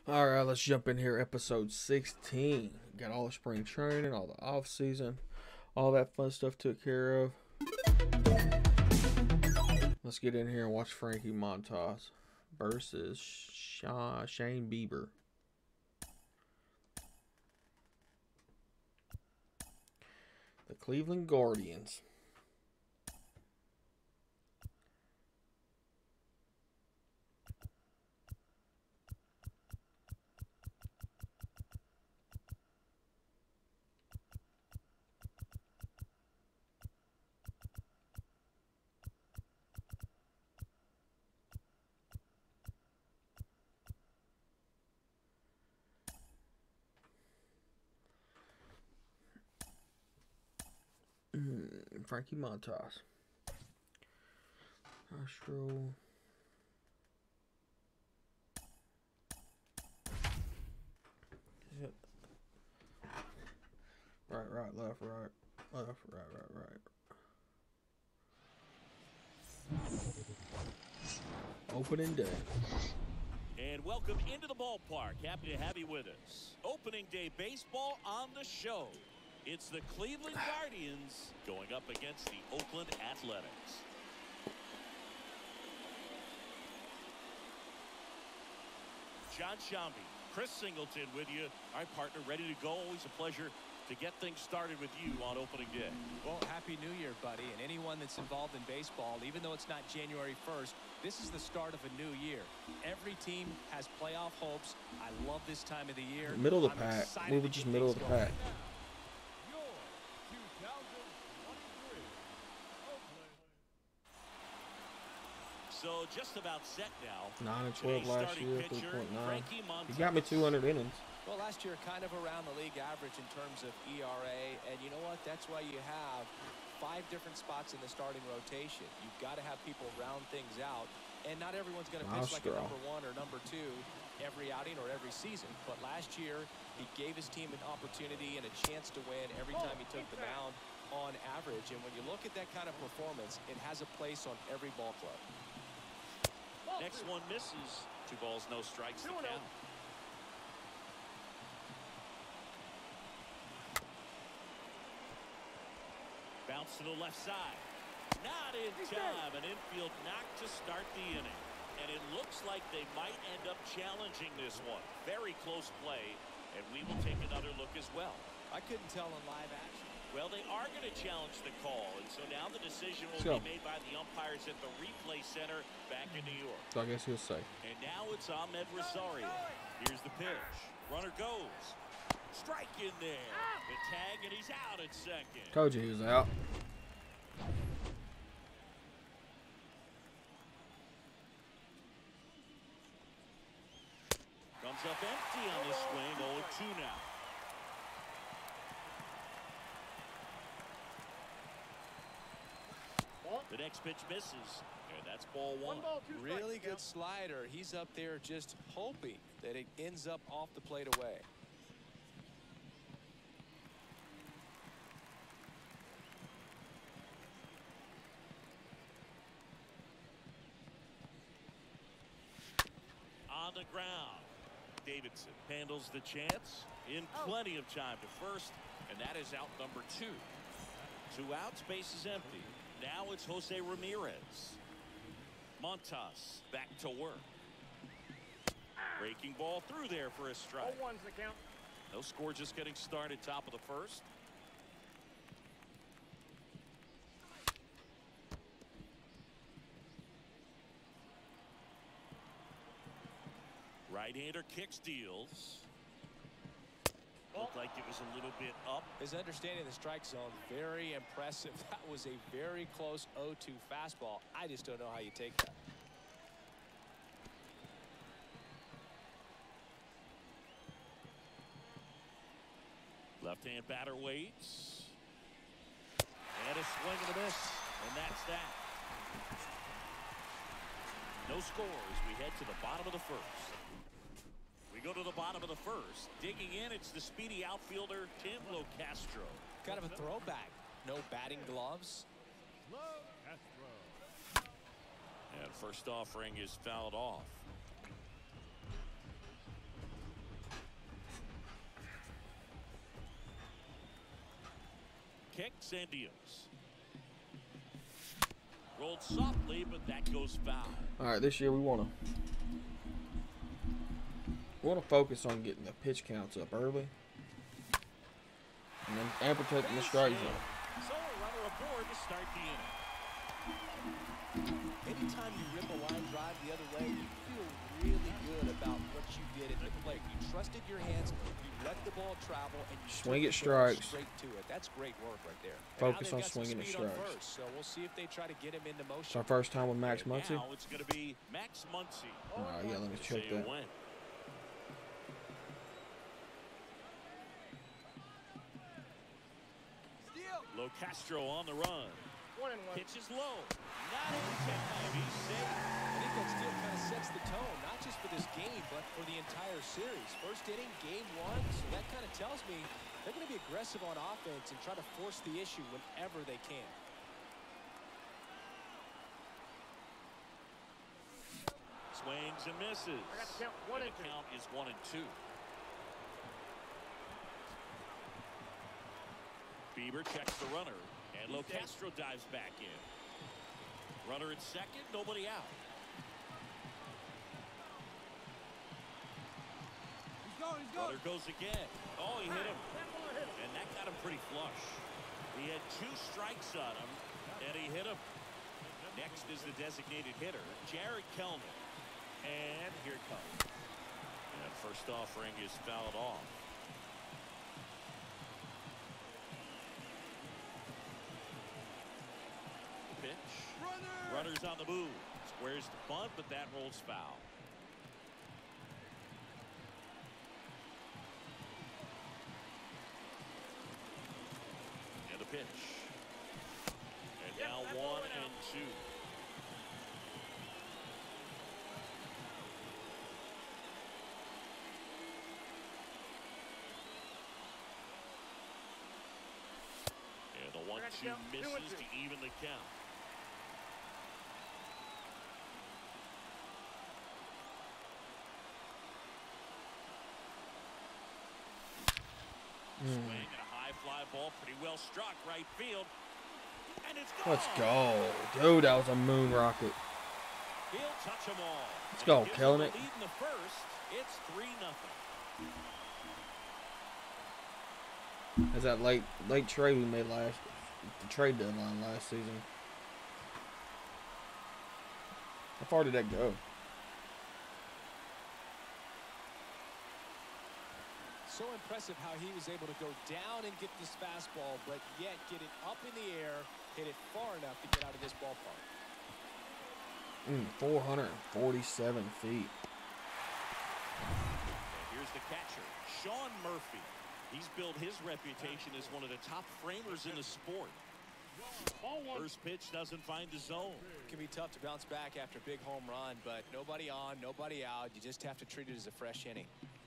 All right, let's jump in here. Episode 16. Got all the spring training, all the off season, all that fun stuff took care of. Let's get in here and watch Frankie Montas versus Shane Bieber. The Cleveland Guardians. Frankie Montas. Astro. Right, left, right. Opening day. And welcome into the ballpark. Happy to have you with us. Opening day baseball on the show. It's the Cleveland Guardians going up against the Oakland Athletics. John Shambi, Chris Singleton with you. Our partner ready to go. Always a pleasure to get things started with you on opening day. Well, happy New Year, buddy. And anyone that's involved in baseball, even though it's not January 1st, this is the start of a new year. Every team has playoff hopes. I love this time of the year. Middle of the pack. We were just middle of the pack. So just about set now. 9 and 12 last year, 3.9. He got me 200 innings. Well, last year kind of around the league average in terms of ERA, and you know what? That's why you have 5 different spots in the starting rotation. You've got to have people round things out, and not everyone's going to pitch like a number 1 or number 2 every outing or every season. But last year, he gave his team an opportunity and a chance to win every time he took the mound on average. And when you look at that kind of performance, it has a place on every ball club. Next one misses. 2 balls, no strikes to count. Bounce to the left side. Not in time. An infield knock to start the inning. And it looks like they might end up challenging this one. Very close play. And we will take another look as well. I couldn't tell in live action. Well, they are going to challenge the call. And so now the decision will be made by the umpires at the replay center back in New York. So I guess he'll say. And now it's Ahmed Rosario. Here's the pitch. Runner goes. Strike in there. The tag, and he's out at second. Told you he was out. Comes up empty on the swing. 0-2 now. The next pitch misses, and that's ball 1. Really good slider. He's up there just hoping that it ends up off the plate away. On the ground. Davidson handles the chance in plenty of time to first, and that is out number 2. 2 outs, base is empty. Now it's Jose Ramirez. Montas back to work. Breaking ball through there for a strike. 0-1's the count. No score, just getting started, top of the first. Right-hander kick steals. Looked like it was a little bit up. His understanding of the strike zone, very impressive. That was a very close 0-2 fastball. I just don't know how you take that. Left-hand batter waits. And a swing and a miss. And that's that. No scores. We head to the bottom of the first. We go to the bottom of the first. Digging in, it's the speedy outfielder, Tim Locastro. Kind of a throwback. No batting gloves. And first offering is fouled off. Los Indians. Rolled softly, but that goes foul. All right, this year we want to focus on getting the pitch counts up early, and protecting the strike zone. So a runner aboard to start the inning. Anytime you rip a line drive the other way, you feel really good about what you did at the plate. You trusted your hands, you let the ball travel, and you Swing took at the ball strikes. straight to it. That's great work right there. Focus Now on they've got some swinging at speed on strikes. first, so we'll see if they try to get him into motion. It's our first time with Max Muncy. Now it's going to be Max Muncy. All right, yeah, let me check Say a that. win. Lo Castro on the run. 1-1. Pitch is low. Not in time. He's safe. I think that still kind of sets the tone, not just for this game, but for the entire series. First inning, game one, so that kind of tells me they're going to be aggressive on offense and try to force the issue whenever they can. Swings and misses. I got the count 1 and 2. The count is 1 and 2. Bieber checks the runner, and Lo Castro dives back in. Runner at second, nobody out. Runner goes again. Oh, he hit him. And that got him pretty flush. He had 2 strikes on him, and he hit him. Next is the designated hitter, Jared Kelman. And here it comes. And first offering is fouled off. Pitch. Runner's on the move. Squares the bunt, but that rolls foul. And a pitch. And now 1 and 2. And the 1-2 misses to even the count. Swing and a high fly ball, pretty well struck right field, and it's gone. Let's go, dude. That was a moon rocket. He'll touch them all. Let's go, killing it. Lead in the first. It's 3-0. That's that late trade we made the trade deadline last season. How far did that go? So impressive how he was able to go down and get this fastball, but yet get it up in the air, hit it far enough to get out of this ballpark. 447 feet. And here's the catcher, Sean Murphy. He's built his reputation as one of the top framers in the sport. First pitch doesn't find the zone. It can be tough to bounce back after a big home run, but nobody on, nobody out. You just have to treat it as a fresh inning.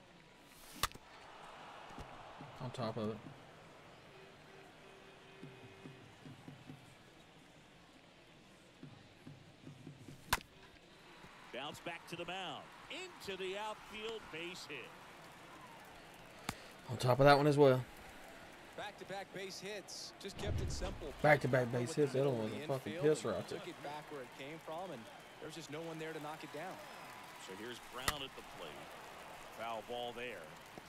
On top of it. Bounce back to the mound. Into the outfield, base hit. On top of that one as well. Back-to-back base hits. Just kept it simple. Back-to-back base hits. That one was a fucking piss route. Took it back where it came from, and there was just no one there to knock it down. So here's Brown at the plate. Foul ball there.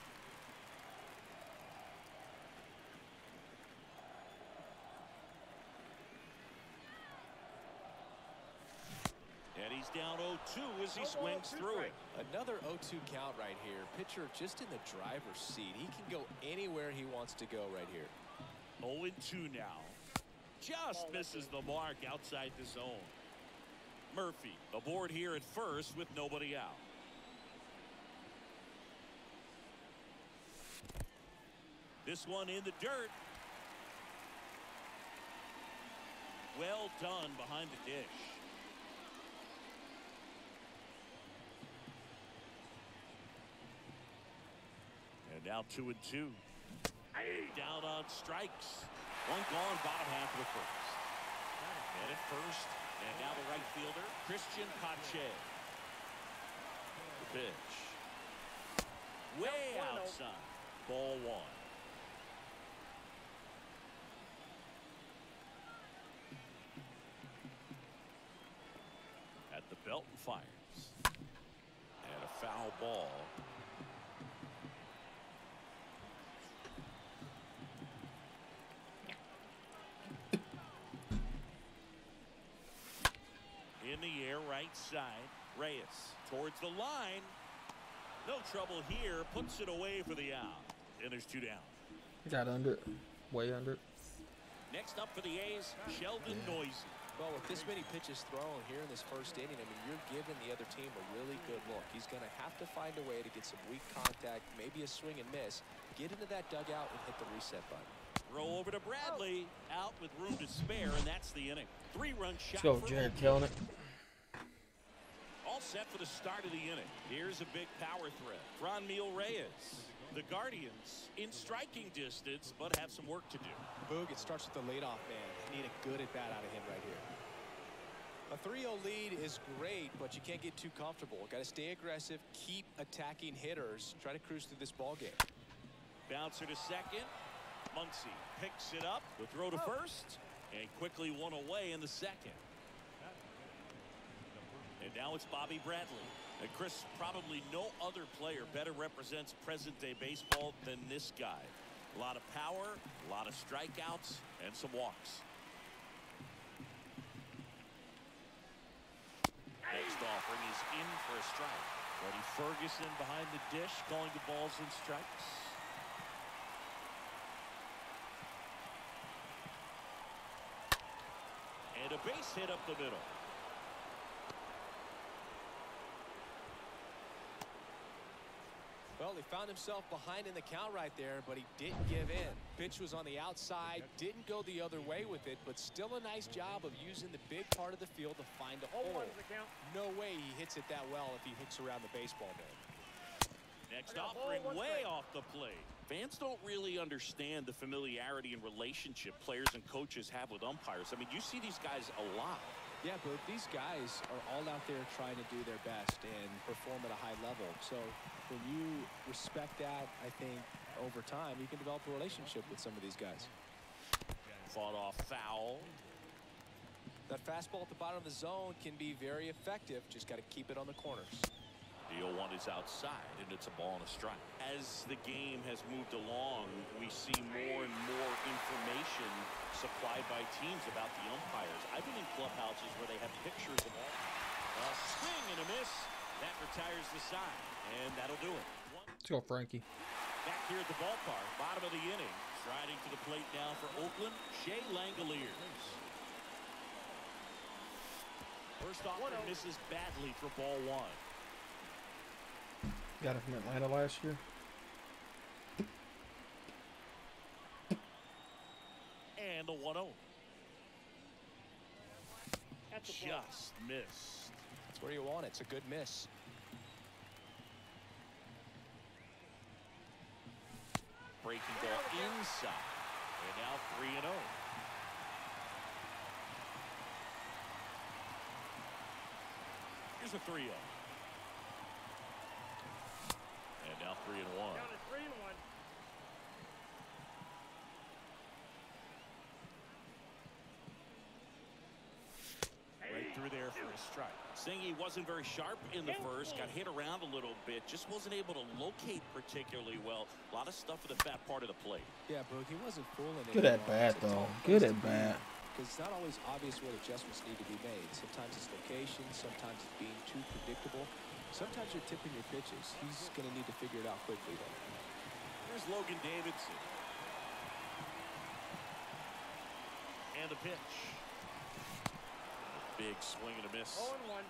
And he's down 0-2 as he swings through it. Another 0-2 count right here. Pitcher just in the driver's seat. He can go anywhere he wants to go right here. 0-2 now. Just misses the mark outside the zone. Murphy aboard here at first with nobody out. This one in the dirt. Well done behind the dish. And now 2-2. Down on strikes. One gone, bottom half of the first. And at first, and now the right fielder, Christian Pache. The pitch. Way outside. Ball 1. Shelton fires. And a foul ball. In the air, right side. Reyes towards the line. No trouble here. Puts it away for the out. And there's 2 down. Got under it. Way under it. Next up for the A's, Sheldon Noisy. Well, with this many pitches thrown here in this first inning, I mean, you're giving the other team a really good look. He's going to have to find a way to get some weak contact, maybe a swing and miss, get into that dugout and hit the reset button. Throw over to Bradley. Out with room to spare, and that's the inning. 3-run shot. Let's go, Jared, killing it. All set for the start of the inning. Here's a big power threat. Franmil Reyes. The Guardians in striking distance, but have some work to do. Boog, it starts with the leadoff man. You need a good at-bat out of him right here. A 3-0 lead is great, but you can't get too comfortable. Got to stay aggressive, keep attacking hitters, try to cruise through this ball game. Bouncer to second. Muncy picks it up. The throw to first, and quickly one away in the second. And now it's Bobby Bradley. And Chris, probably no other player better represents present-day baseball than this guy. A lot of power, a lot of strikeouts, and some walks. Next offering is in for a strike. Freddie Ferguson behind the dish, calling the balls and strikes. And a base hit up the middle. Well, he found himself behind in the count right there, but he didn't give in. Pitch was on the outside, didn't go the other way with it, but still a nice job of using the big part of the field to find a hole. No way he hits it that well if he hooks around the baseball bat. Next offering way off the plate. Fans don't really understand the familiarity and relationship players and coaches have with umpires. I mean, you see these guys a lot. Yeah, but these guys are all out there trying to do their best and perform at a high level. So when you respect that, I think over time you can develop a relationship with some of these guys. Fought off foul. That fastball at the bottom of the zone can be very effective. Just got to keep it on the corners. The 0-1 is outside, and it's a ball and a strike. As the game has moved along, we see more and more information supplied by teams about the umpires. I've been in clubhouses where they have pictures of all. A swing and a miss. That retires the side, and that'll do it. Let's go, Frankie. Back here at the ballpark, bottom of the inning. Striding to the plate now for Oakland, Shea Langoliers. First offer misses badly for ball 1. Got it from Atlanta last year. And the 1-0. Just missed. That's where you want it. It's a good miss. Breaking ball inside. And now 3-0. Here's a 3-0. And now 3-1. Down to 3-1. Right through there for a strike. Singy wasn't very sharp in the first. Got hit around a little bit. Just wasn't able to locate particularly well. A lot of stuff for the fat part of the plate. Yeah, Boog, he wasn't fooling it. Good at bat, though. Good at bat. Because it's not always obvious what adjustments need to be made. Sometimes it's location. Sometimes it's being too predictable. Sometimes you're tipping your pitches. He's going to need to figure it out quickly, though. Here's Logan Davidson. And the pitch. Big swing and a miss. 0-1.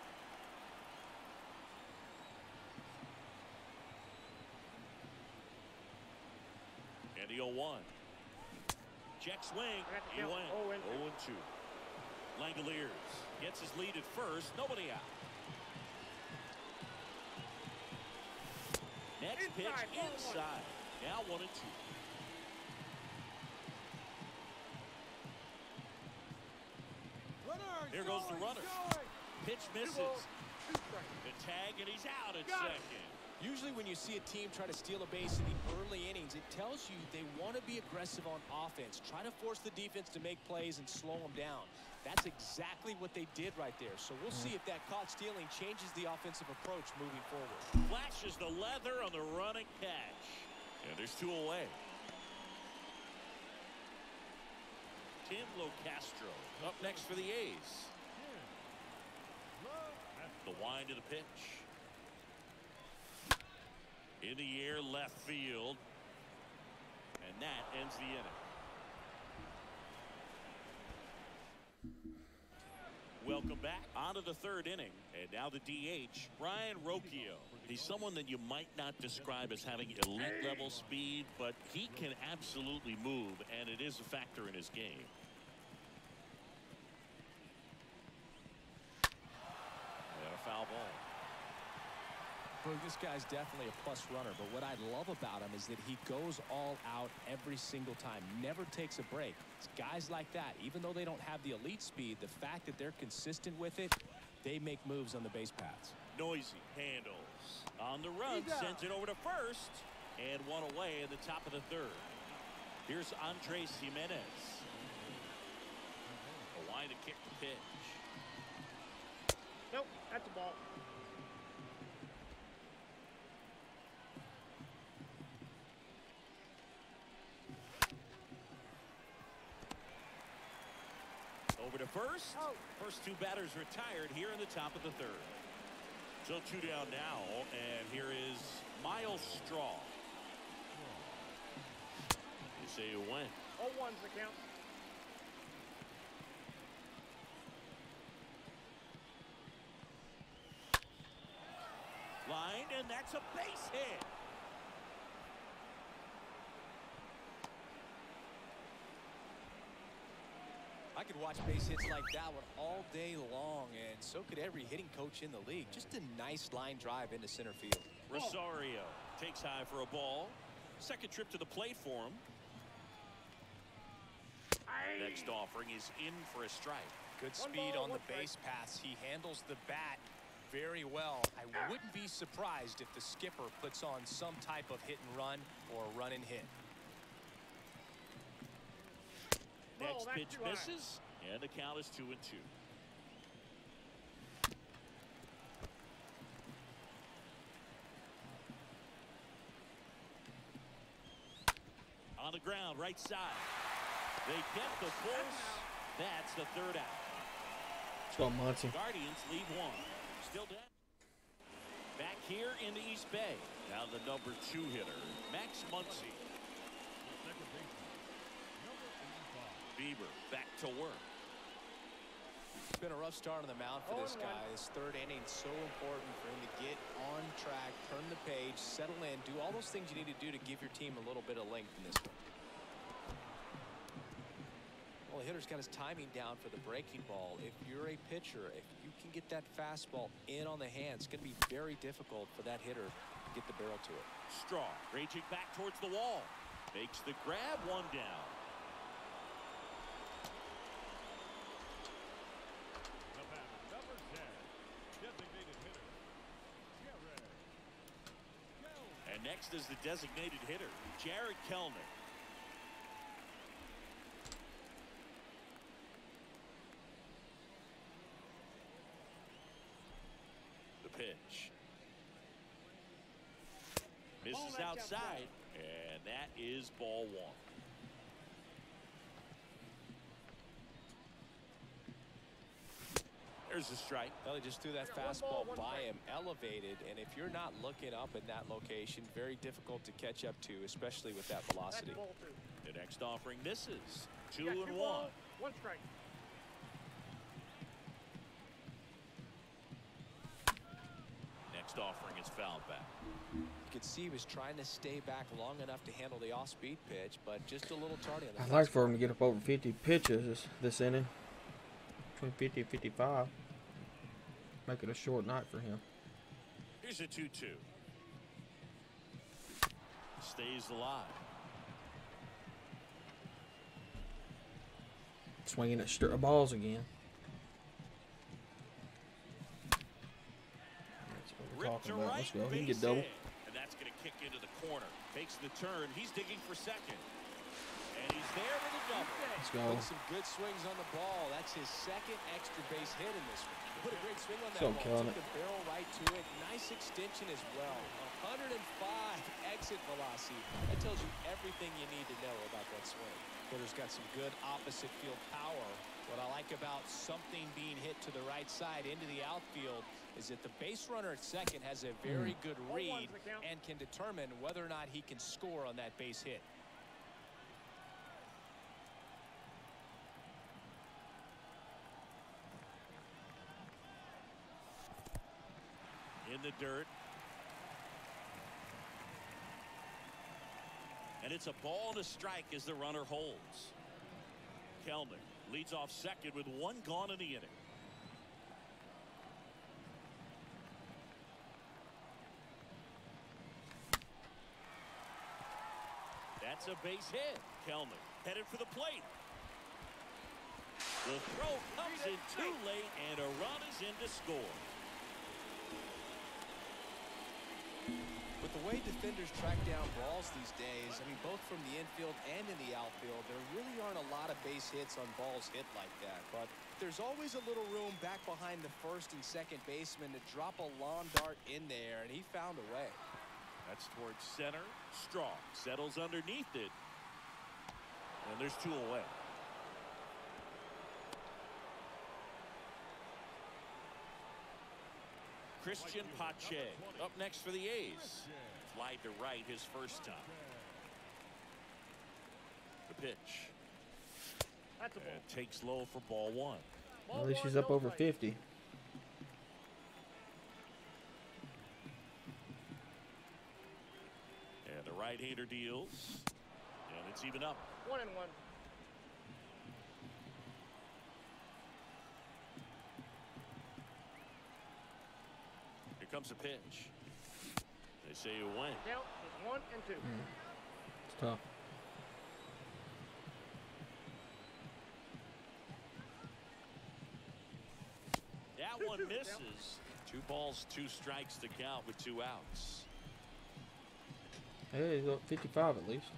And the 0-1. Check swing. He went 0-2. Langoliers gets his lead at first. Nobody out. Next pitch inside. Now 1-2. Here goes the runner. Pitch misses. The tag, and he's out at second. Usually when you see a team try to steal a base in the early innings, it tells you they want to be aggressive on offense. Try to force the defense to make plays and slow them down. That's exactly what they did right there. So we'll see if that caught stealing changes the offensive approach moving forward. Flashes the leather on the running catch. And there's 2 away. Tim Locastro up next for the A's. The wind of the pitch. In the air, left field. And that ends the inning. Welcome back. On to the 3rd inning. And now the DH, Ryan Rocchio. He's someone that you might not describe as having elite level speed, but he can absolutely move, and it is a factor in his game. And a foul ball. Well, this guy's definitely a plus runner, but what I love about him is that he goes all out every single time, never takes a break. It's guys like that, even though they don't have the elite speed, the fact that they're consistent with it, they make moves on the base paths. Noisy handles. On the run, sends it over to first, and 1 away in the top of the 3rd. Here's Andres Jimenez. A line to kick the pitch. Nope, that's a ball. Over to first. First 2 batters retired here in the top of the 3rd. So 2 down now, and here is Miles Straw. You say you win. 0-1's the count. Line, and that's a base hit. I could watch base hits like that one all day long, and so could every hitting coach in the league. Just a nice line drive into center field. Rosario takes high for a ball. Second trip to the plate for him. Next offering is in for a strike. Good speed on the base paths. He handles the bat very well. I wouldn't be surprised if the skipper puts on some type of hit and run or run and hit. Next pitch misses, and the count is 2-2. On the ground, right side. They get the force. That's the 3rd out. Let's go, Muncie. Guardians lead 1. Still down. Back here in the East Bay. Now the number 2 hitter, Max Muncie. Bieber back to work. It's been a rough start on the mound for this guy. This 3rd inning is so important for him to get on track, turn the page, settle in, do all those things you need to do to give your team a little bit of length in this one. Well, the hitter's got his timing down for the breaking ball. If you're a pitcher, if you can get that fastball in on the hand, it's going to be very difficult for that hitter to get the barrel to it. Straw raging back towards the wall. Makes the grab, 1 down. And next is the designated hitter, Jared Kelnick. The pitch. Misses outside, and that is ball 1. There's a strike. Well, he just threw that fastball by him, elevated, and if you're not looking up in that location, very difficult to catch up to, especially with that velocity. The next offering misses. 2-1. 1 strike. Next offering is fouled back. You could see he was trying to stay back long enough to handle the off-speed pitch, but just a little tardy on the I'd like for him to get up over 50 pitches this inning. Between 50 and 55. Make it a short night for him. Here's a 2-2. Stays alive. Swinging at balls again. That's what we're talking about. Let's go. He can get double. corner. Takes the turn. He's digging for second. And he's there with a double. Let's go. Put some good swings on the ball. That's his second extra base hit in this one. Put a great swing on that So ball. killing Took it. the barrel right to it. Nice extension as well. 105 exit velocity. That tells you everything you need to know about that swing. Hitter's got some good opposite field power. What I like about something being hit to the right side into the outfield is that the base runner at second has a very good read and can determine whether or not he can score on that base hit. In the dirt. And it's a ball and a strike as the runner holds. Kelnick leads off second with one gone in the inning. That's a base hit. Kelnick headed for the plate. The throw comes in too late, and a run is in to score. With the way defenders track down balls these days, I mean, both from the infield and in the outfield, there really aren't a lot of base hits on balls hit like that. But there's always a little room back behind the first and second baseman to drop a lawn dart in there, and he found a way. That's towards center. Strong settles underneath it. And there's two away. Christian Pache up next for the A's. Fly to right his first time. The pitch. That's a ball. And takes low for ball one. At least he's up over 50. And the right-hander deals. And it's even up. 1-1. Here comes a pitch. They say you win. Count is 1 and 2. It's tough. That one misses. 2 balls, 2 strikes to count with 2 outs. Hey, he's up 55 at least.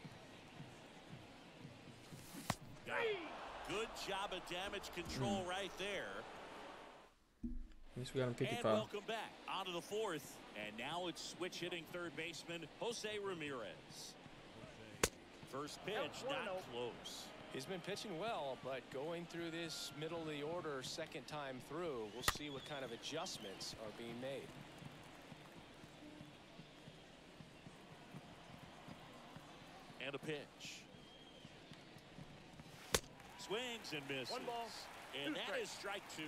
Got it. Good job of damage control right there. At least we got him And 55. welcome back onto the 4th. And now it's switch hitting third baseman Jose Ramirez. First pitch, not close. He's been pitching well, but going through this middle of the order second time through, we'll see what kind of adjustments are being made. And a pitch. Swings and misses. 1 ball, And 2 that is strikes. strike 2.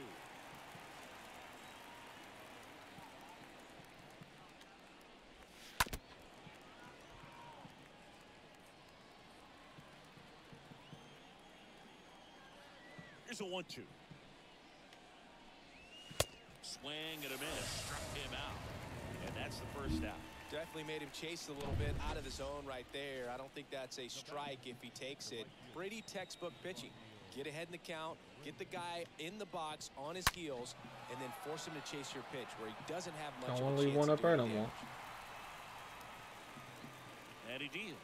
Here's a 1-2. Swing and a miss. Struck him out. And that's the first out. Definitely made him chase a little bit out of the zone right there. I don't think that's a strike if he takes it. Brady textbook pitching. Get ahead in the count, get the guy in the box on his heels, and then force him to chase your pitch where he doesn't have much Don't of want a to leave chance one of up there no doing more. damage. And he deals.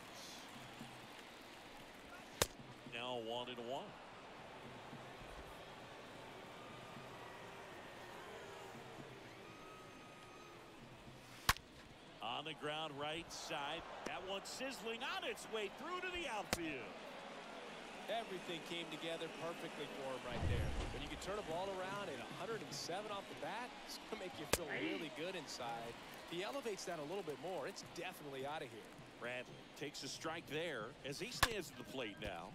Now 1-1. On the ground right side. That one sizzling on its way through to the outfield. Everything came together perfectly for him right there. When you can turn a ball around at 107 off the bat, it's going to make you feel really good inside. He elevates that a little bit more. It's definitely out of here. Bradley takes a strike there as he stands at the plate now.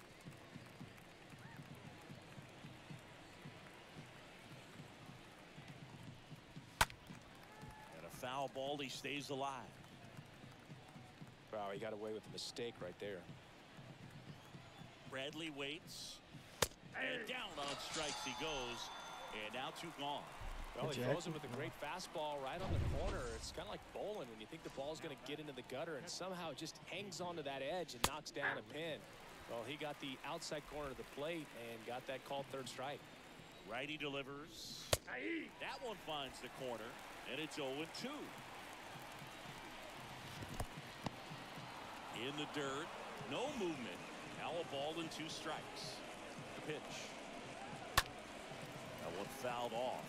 And a foul ball, he stays alive. Wow, he got away with a mistake right there. Bradley waits. And down on strikes he goes. And now 2 gone. Well, he throws it with a great fastball right on the corner. It's kind of like bowling when you think the ball's going to get into the gutter and somehow it just hangs onto that edge and knocks down a pin. Well, he got the outside corner of the plate and got that called third strike. Righty delivers. That one finds the corner, and it's 0-2. dirt. No movement. Now a ball and 2 strikes. The pitch. That one fouled off.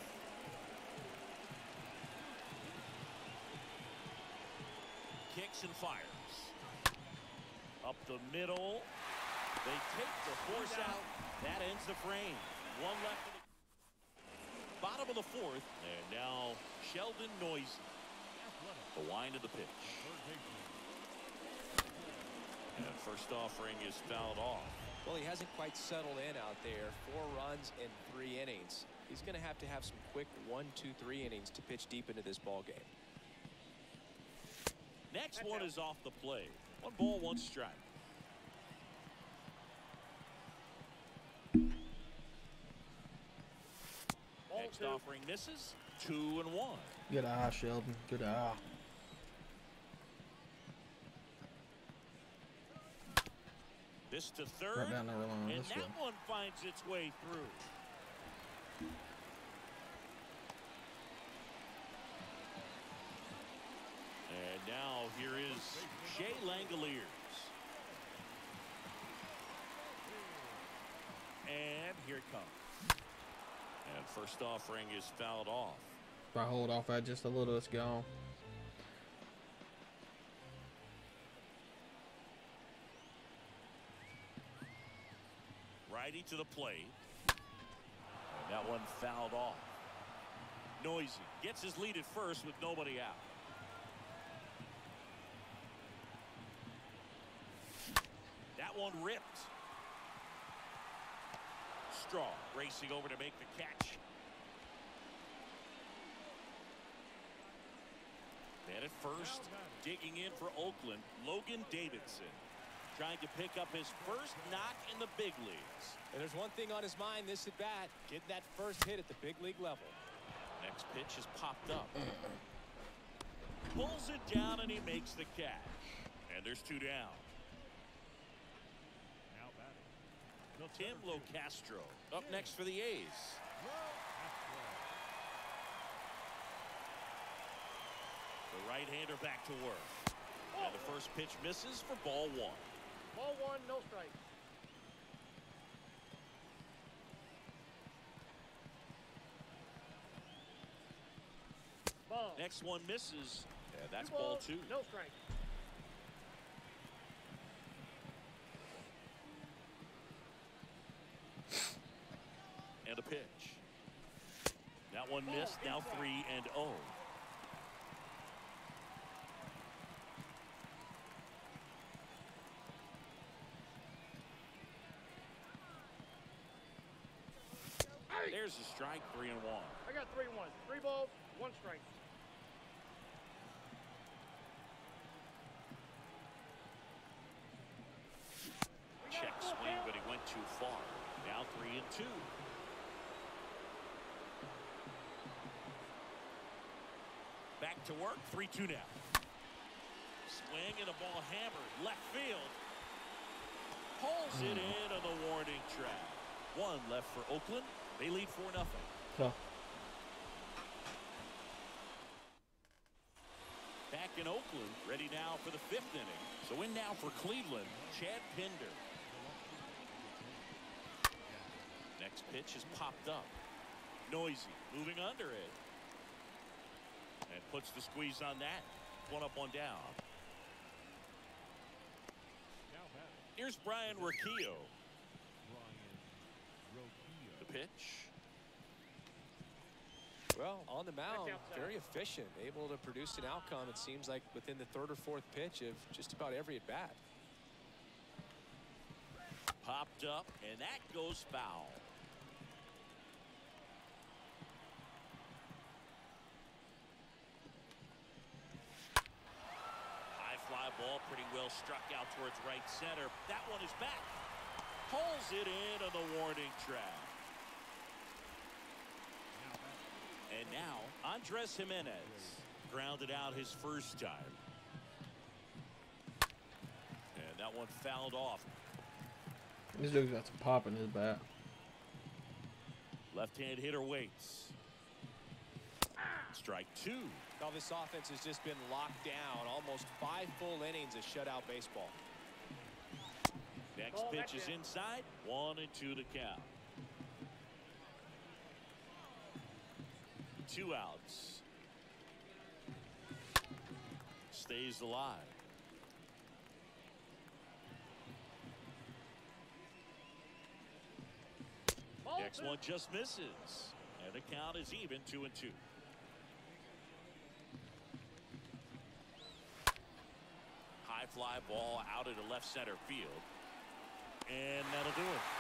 Kicks and fires. Up the middle. They take the force out. That ends the frame. 1 left. Bottom of the 4th. And now Sheldon Noisy. The wind of the pitch. And first offering is fouled off. Well, he hasn't quite settled in out there. 4 runs in 3 innings. He's going to have some quick 1, 2, 3 innings to pitch deep into this ball game. Next one is off the plate. 1 ball, 1 strike. Next offering misses. 2-1. Good eye, Sheldon. Good eye. This to third. Right down the line. And This that way. one finds its way through. And now here is Shea Langoliers. And here it comes. And first offering is fouled off. If I hold off that just a little, it's gone. Righty to the plate. And that one fouled off. Noisy gets his lead at first with nobody out. That one ripped. Straw racing over to make the catch. And at first, digging in for Oakland, Logan Davidson, trying to pick up his first knock in the big leagues. And there's one thing on his mind this at bat, getting that first hit at the big league level. Next pitch is popped up. Pulls it down and he makes the catch. And there's 2 down. Tim Locastro up next for the A's. The right-hander back to work. And the first pitch misses for ball 1. Ball 1, no strike. Ball. Next one misses. And that's 2 ball balls, 2. no strike. And a pitch. That one missed. Now 3-0. There's a strike. 3-1. I got 3-1. 3 balls, 1 strike. Check swing, but he went too far. Now 3-2. Back to work. 3-2 now. Swing and a ball hammered left field. Pulls it in on the warning track. 1 left for Oakland. They lead 4-0. Tough. Back in Oakland, ready now for the 5th inning. So in now for Cleveland, Chad Pinder. Next pitch is popped up. Noisy, moving under it. And puts the squeeze on that. 1 up, 1 down. Here's Brian Rocchio. The pitch. Well, on the mound, very efficient, able to produce an outcome, it seems like, within the 3rd or 4th pitch of just about every at-bat. Popped up, and that goes foul. High fly ball, pretty well struck out towards right center. That one is back. Pulls it in on the warning track. And now, Andres Jimenez grounded out his first time. And that one fouled off. This dude's got some pop in his bat. Left-hand hitter waits. Strike 2. Now this offense has just been locked down. Almost 5 full innings of shutout baseball. Next pitch is inside. 1-2 to count. 2 outs. Stays alive. Next one just misses. And the count is even, 2-2. High fly ball out into left center field. And that'll do it.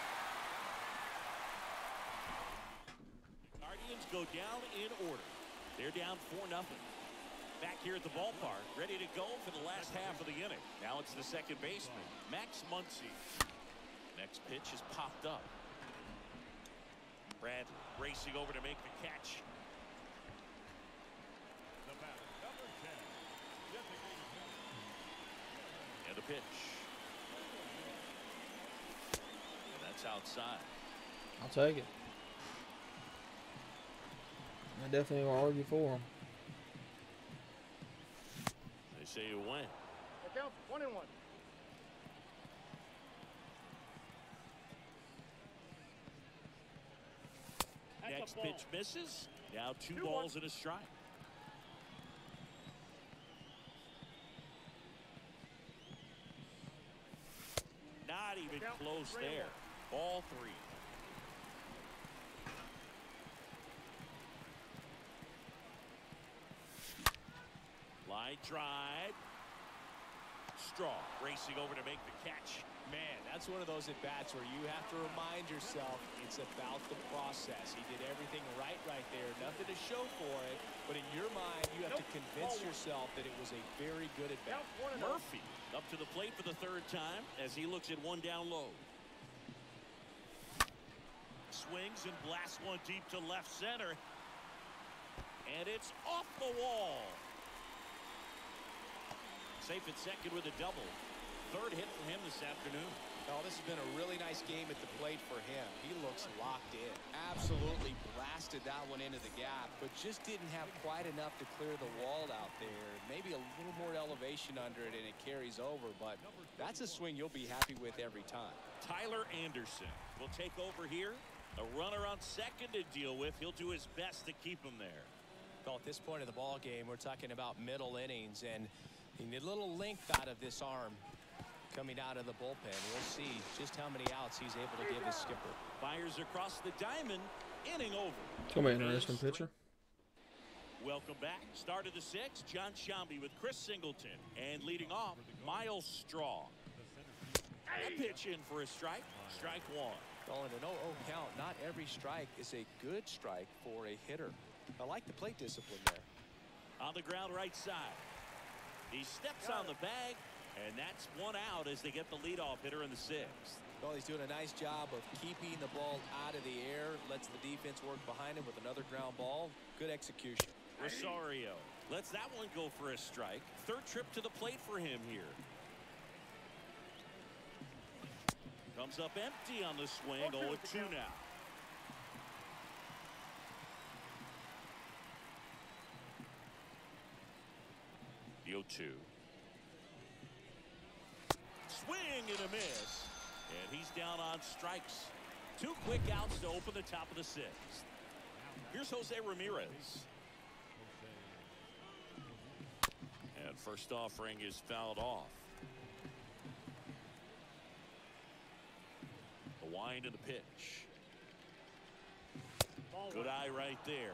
Guardians go down in order. They're down 4-0. Back here at the ballpark, ready to go for the last half of the inning. Now it's the second baseman, Max Muncy. Next pitch is popped up. Bradley racing over to make the catch. And the pitch. And that's outside. I'll take it. I definitely won't argue for him. They say you win. It counts 1-1. Next pitch misses. Now 2 balls and a strike. Not even close there. Ball 3. Line drive. Straw racing over to make the catch. Man, that's one of those at-bats where you have to remind yourself it's about the process. He did everything right there. Nothing to show for it. But in your mind, you have to convince yourself that it was a very good at-bat. Murphy up to the plate for the 3rd time as he looks at 1 down low. Swings and blasts one deep to left center. And it's off the wall. Safe at second with a double. 3rd hit from him this afternoon. Oh, this has been a really nice game at the plate for him. He looks locked in. Absolutely blasted that one into the gap, but just didn't have quite enough to clear the wall out there. Maybe a little more elevation under it and it carries over, but that's a swing you'll be happy with every time. Tyler Anderson will take over here. A runner on second to deal with. He'll do his best to keep him there. Well, at this point of the ball game, we're talking about middle innings, and you need a little length out of this arm coming out of the bullpen. We'll see just how many outs he's able to give his skipper. Fires across the diamond. Inning over. It's going to be an interesting pitcher. Welcome back. Start of the 6th. John Shambi with Chris Singleton. And leading off, Miles Straw. A pitch in for a strike. Strike 1. Well, in an 0-0 count, not every strike is a good strike for a hitter. I like the plate discipline there. On the ground right side. He steps on the bag, and that's 1 out as they get the leadoff hitter in the 6th. Well, he's doing a nice job of keeping the ball out of the air, lets the defense work behind him with another ground ball. Good execution. Rosario lets that one go for a strike. 3rd trip to the plate for him here. Comes up empty on the swing. 0-2 now. The 0-2. Swing and a miss. And he's down on strikes. 2 quick outs to open the top of the 6th. Here's Jose Ramirez. And first offering is fouled off. The wind of the pitch. Good eye right there.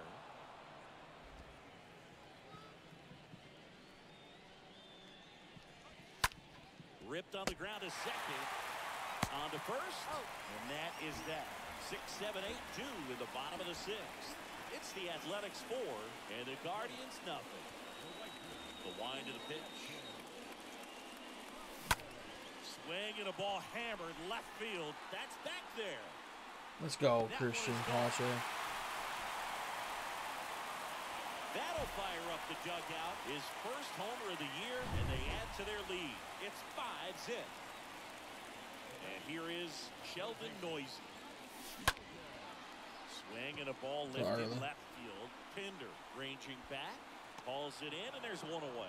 Ripped on the ground to second. On to first. And that is that. 6, 7, 8 2 in the bottom of the 6th. It's the Athletics 4 and the Guardians nothing. The wind of the pitch. Swing and a ball hammered left field. That's back there. Let's go, Christian Pache. That'll fire up the dugout. His first homer of the year, and they add to their lead. It's 5-0. And here is Sheldon Noisy. Swing and a ball lifted left field. Pinder ranging back. Calls it in, and there's 1 away.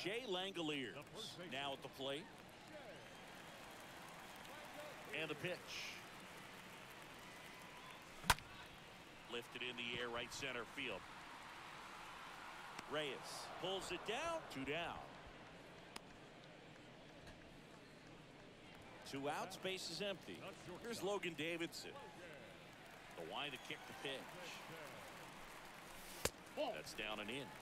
Shea Langoliers now at the plate. And the pitch. Lifted in the air, right center field. Reyes pulls it down. 2 down. 2 outs, base is empty. Here's Logan Davidson. The line to kick the pitch. That's down and in.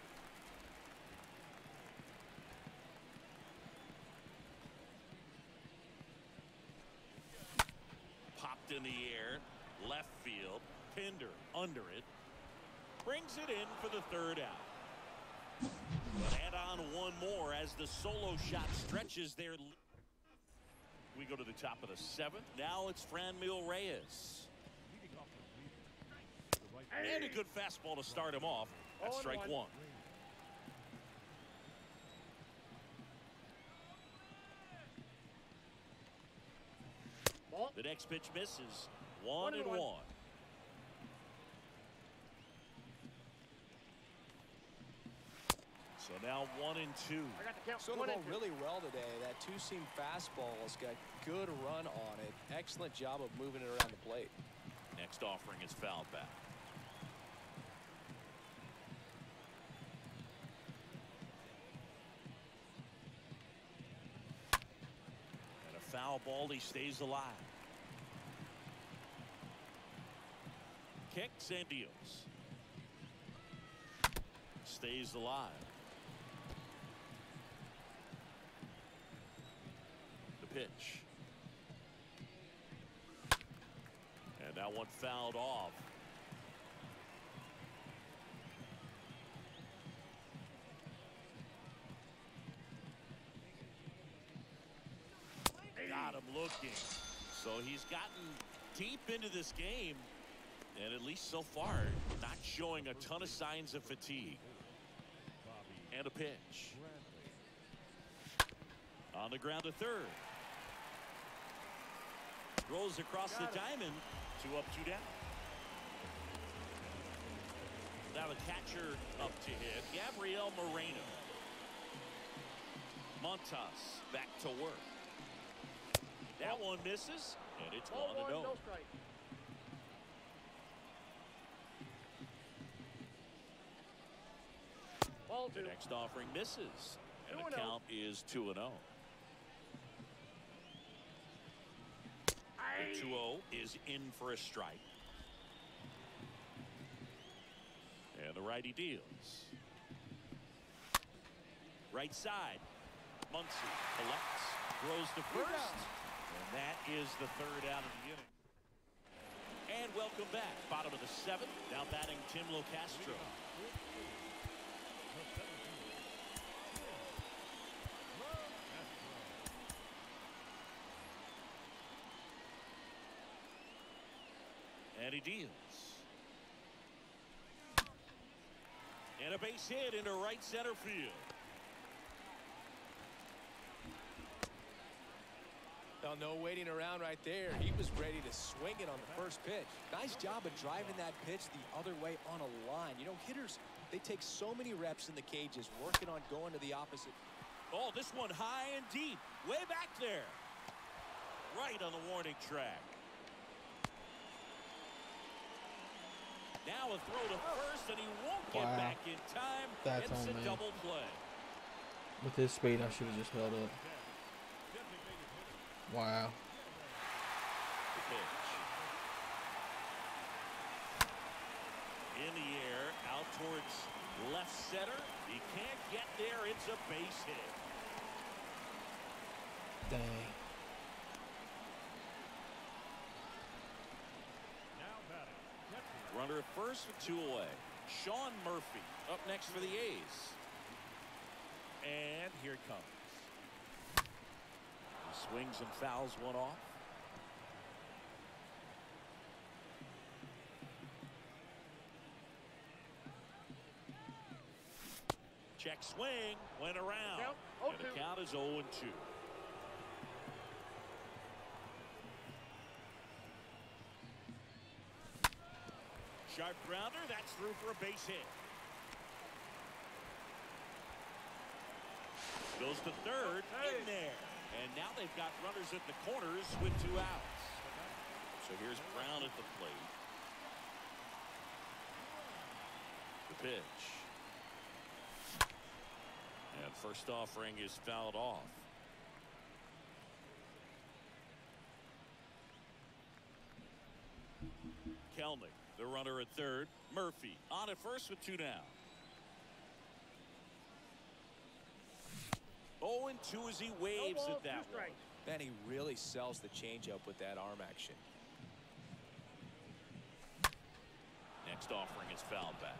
Popped in the air, left field. Pinder under it. Brings it in for the 3rd out. But add on one more as the solo shot stretches their lead. We go to the top of the 7th. Now it's Franmil Reyes. And a good fastball to start him off. That's strike 1. The next pitch misses. 1-1. So now 1-2. So the ball really well today. That 2-seam fastball has got good run on it. Excellent job of moving it around the plate. Next offering is fouled back. And a foul ball. He stays alive. Kicks and deals. Stays alive. Pitch. And that one fouled off. Got him looking. So he's gotten deep into this game, and at least so far not showing a ton of signs of fatigue. And a pitch. On the ground to 3rd. Rolls across the diamond. 2 up, 2 down. Now the catcher up to hit. Gabriel Moreno. Montas back to work. That one misses, and it's 1-0. No strike. Ball 2. The next offering misses, and the 2-0. count is 2-0. The 2-0 is in for a strike. And the righty deals. Right side. Muncy collects, throws to first. And that is the 3rd out of the inning. And welcome back. Bottom of the 7th. Now batting Tim Locastro. And he deals. And a base hit into right center field. Well, no waiting around right there. He was ready to swing it on the first pitch. Nice job of driving that pitch the other way on a line. You know, hitters, they take so many reps in the cages working on going to the opposite. Oh, this one high and deep. Way back there. Right on the warning track. Now a throw to first, and he won't get back in time. That's it's on a me. double play. With his speed, I should have just held up. Wow. The pitch. In the air, out towards left center. He can't get there. It's a base hit. Dang. Runner at first with 2 away. Sean Murphy up next for the A's. And here it comes. He swings and fouls one off. Check swing, went around. Count, And 0-2. the count is 0-2. Sharp grounder, that's through for a base hit. Goes to third, in there. And now they've got runners at the corners with 2 outs. So here's Brown at the plate. The pitch. And first offering is fouled off. Kelnick, the runner at third. Murphy on at first with 2 down. 0-2 as he waves at that one. Man, he really sells the changeup with that arm action. Next offering is fouled back.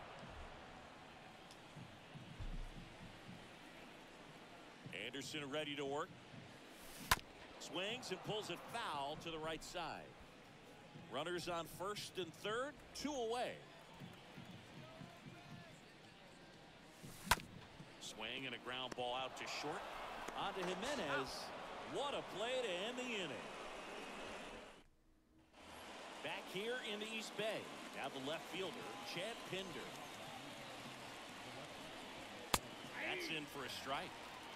Anderson ready to work. Swings and pulls it foul to the right side. Runners on first and third, 2 away. Swing and a ground ball out to short. On to Jimenez. What a play to end the inning. Back here in the East Bay. Now the left fielder, Chad Pinder. That's in for a strike.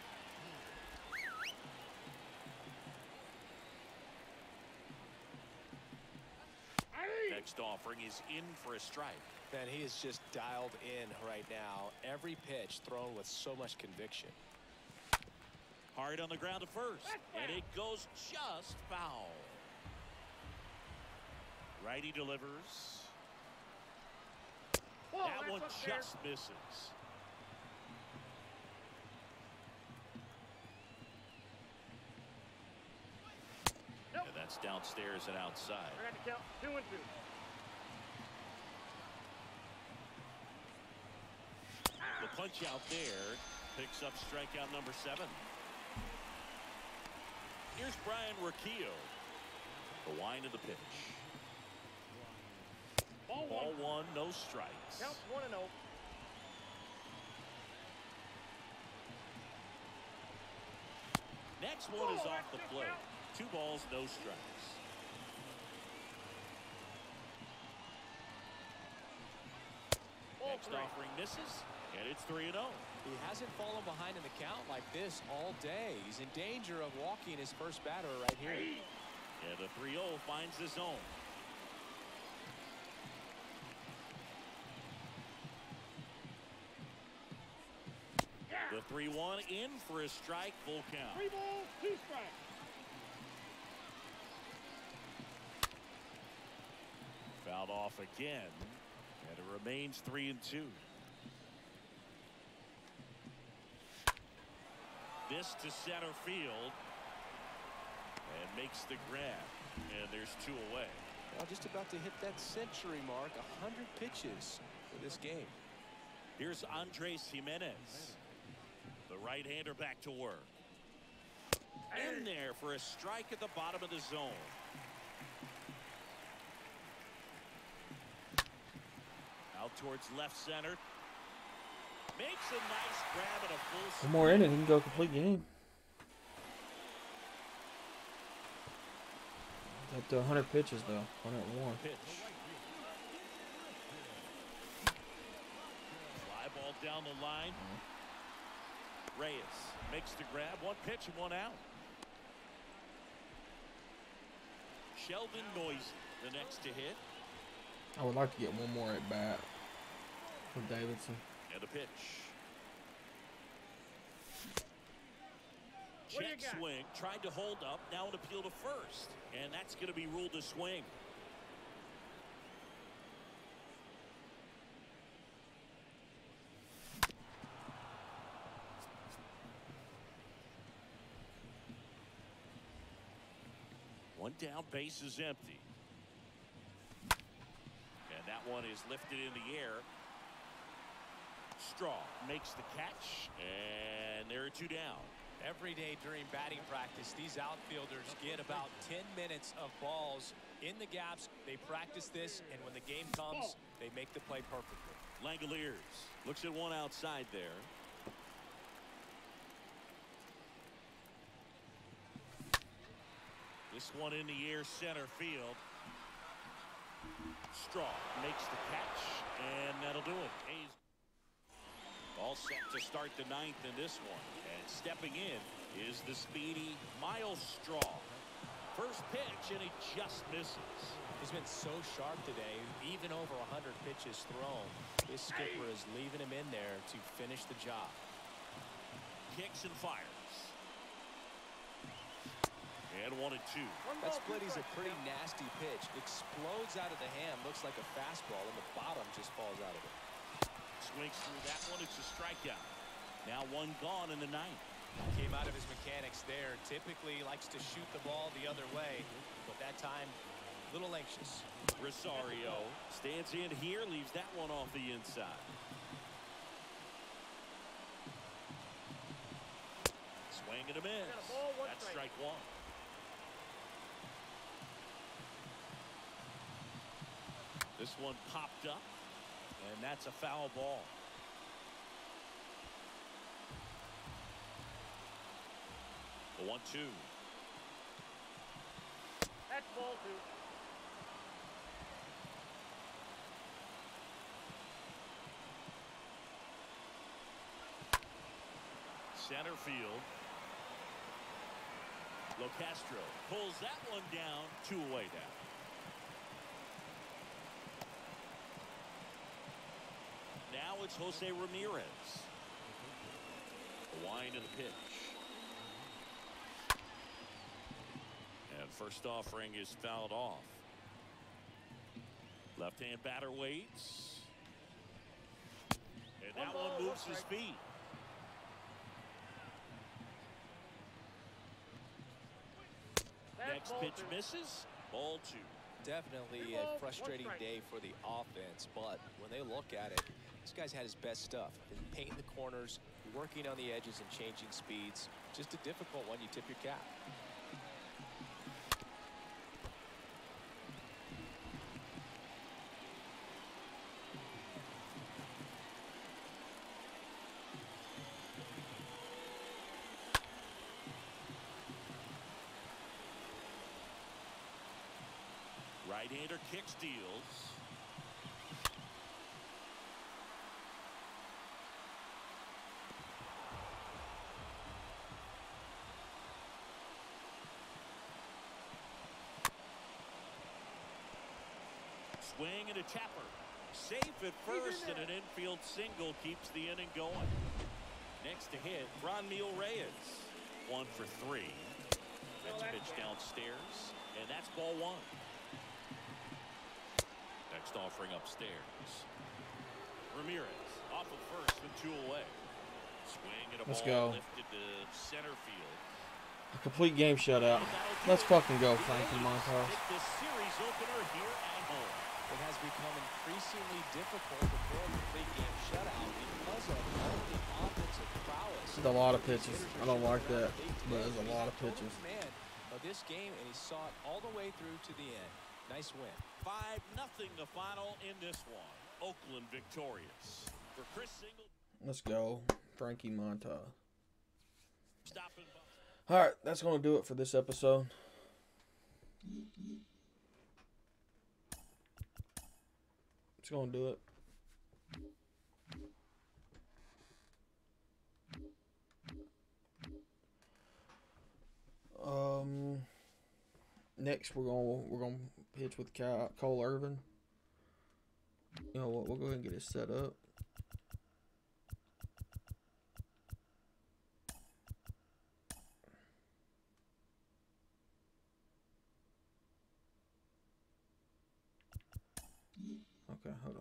Next offering is in for a strike. Man, he is just dialed in right now. Every pitch thrown with so much conviction. Hard on the ground to first. And it goes just foul. Righty delivers. That one just misses. And that's downstairs and outside. I got to count 2 and 2. The punch out there picks up strikeout number 7. Here's Brian Rocchio. The wind of the pitch. Ball 1, no strikes. Counts 1 and 0. Next one is off the plate. 2 balls, no strikes. Next offering misses, and it's 3-0. He hasn't fallen behind in the count like this all day. He's in danger of walking his first batter right here. And the 3-0 finds the zone. The 3-1 in for a strike, full count. 3 balls, 2 strikes. Fouled off again, and it remains 3-2. This to center field, and makes the grab, and there's 2 away. Well, just about to hit that century mark. 100 pitches for this game. Here's Andres Jimenez, the right-hander, back to work. In there for a strike at the bottom of the zone. Out towards left center. Makes a nice grab at a full. 1 more inning, he can go complete game. Up to 100 pitches though, 101. Pitch. Fly ball down the line. Reyes makes the grab. 1 pitch and 1 out. Sheldon Noisy, the next to hit. I would like to get 1 more at bat for Davidson. And a pitch. What do you Check got? swing. Tried to hold up. Now an appeal to first. And that's going to be ruled a swing. One down, base is empty. And that one is lifted in the air. Straw makes the catch, and there are 2 down. Every day during batting practice, these outfielders get about 10 minutes of balls in the gaps. They practice this, and when the game comes, they make the play perfectly. Langoliers looks at 1 outside there. This one in the air, center field. Straw makes the catch, and that'll do it. Hayes. Ball set to start the ninth in this one. And stepping in is the speedy Miles Straw. First pitch, and he just misses. He's been so sharp today, even over 100 pitches thrown. His skipper is leaving him in there to finish the job. Kicks and fires. And 1-2. That split is a pretty nasty pitch. Explodes out of the hand. Looks like a fastball, and the bottom just falls out of it. Swings through that one. It's a strikeout. Now one gone in the ninth. Came out of his mechanics there. Typically likes to shoot the ball the other way, but that time, a little anxious. Rosario stands in here, leaves that one off the inside. Swing and a miss. That's strike one. This one popped up, and that's a foul ball. The 1-2. That's ball two. Center field. Locastro pulls that one down. 2 away now. Now it's Jose Ramirez. The wind of the pitch. And first offering is fouled off. Left-hand batter waits. And that one moves his feet. Next pitch misses. Ball 2. Definitely a frustrating day for the offense, but when they look at it, this guy's had his best stuff. Been painting the corners, working on the edges and changing speeds. Just a difficult one. You tip your cap. Right-hander kicks, deals. Swing and a tapper. Safe at first, and an infield single keeps the inning going. Next to hit, Franmil Reyes. 1 for 3. That's pitch downstairs, and that's ball 1. Next offering upstairs. Ramirez off of first with 2 away. Swing and a ball lifted to center field. A complete game shutout. Let's fucking go, Frankie Montas. The series opener here at home. It has become increasingly difficult to throw a complete game shutout because of all the offensive prowess. There's a lot of pitches. I don't like that, but there's a lot of pitches. Man of this game, and he saw it all the way through to the end. Nice win. 5-0 the final in this one. Oakland victorious. For Chris Single. Let's go, Frankie Montas. Stopping by. All right, that's going to do it for this episode. It's going to do it. Next we're gonna pitch with Cole Irvin. You know what? We'll go ahead and get it set up. Okay, hold on.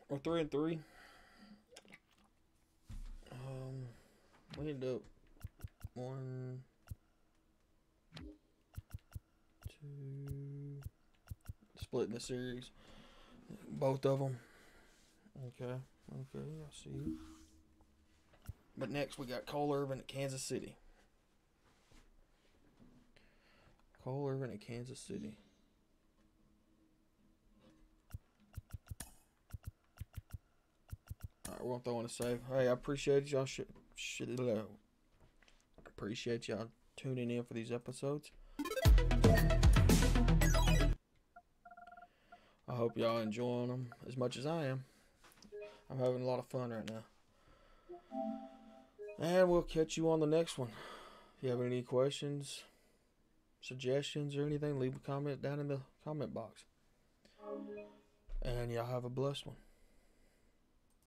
We're 3-3. We end up 1, 2, splitting the series. Both of them. Okay, I see. But next we got Cole Irvin at Kansas City. Cole Irvin at Kansas City. Alright, we're gonna throw in a save. Hey, I appreciate y'all. Appreciate y'all tuning in for these episodes. I hope y'all enjoying them as much as I am. I'm having a lot of fun right now. And we'll catch you on the next one. If you have any questions, suggestions, or anything, leave a comment down in the comment box. And y'all have a blessed one.